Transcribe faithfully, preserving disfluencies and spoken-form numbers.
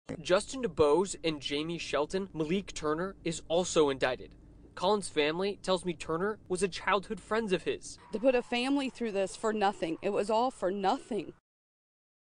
Justin DuBose and Jamie Shelton, Malik Turner is also indicted. Colin's family tells me Turner was a childhood friend of his. To put a family through this for nothing. It was all for nothing.